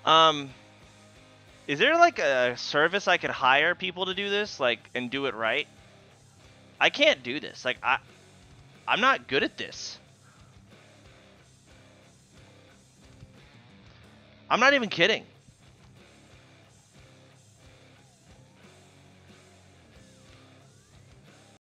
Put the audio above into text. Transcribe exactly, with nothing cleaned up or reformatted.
Um, is there like a service I could hire people to do this, like, and do it right? I can't do this. Like, I, I'm not good at this. I'm not even kidding.